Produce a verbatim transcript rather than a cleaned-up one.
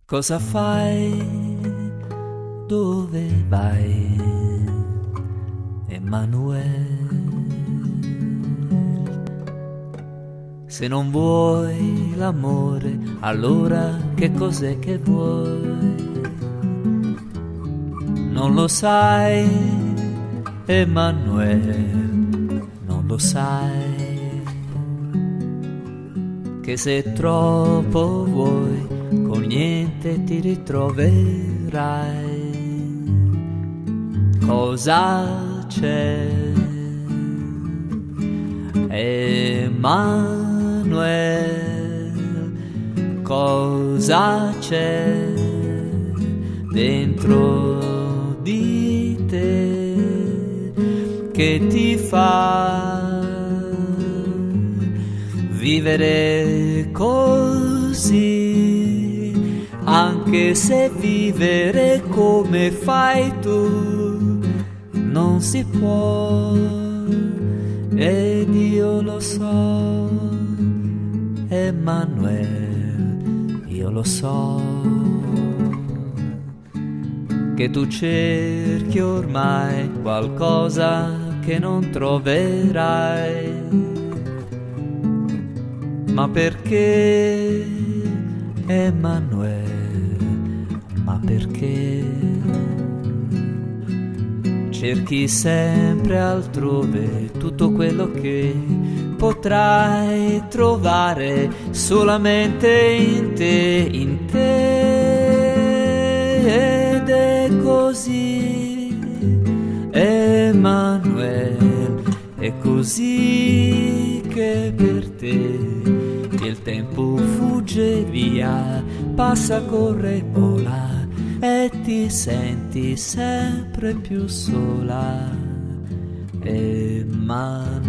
Cosa fai? Dove vai? Emanuele. Se non vuoi l'amore, allora che cos'è che vuoi? Non lo sai, Emanuele, non lo sai, che se troppo vuoi con niente ti ritroverai. Cosa c'è, Emanuele? Cosa c'è dentro di te che ti fa vivere così, anche se vivere come fai tu non si può, ed io lo so, Emanuele, io lo so, che tu cerchi ormai qualcosa che non troverai. Ma perché, Emanuele, ma perché cerchi sempre altrove tutto quello che potrai trovare solamente in te, in te? Ed è così, Emanuele, è così che per te il tempo fugge via, passa, corre, vola, e ti senti sempre più sola, Emanuele.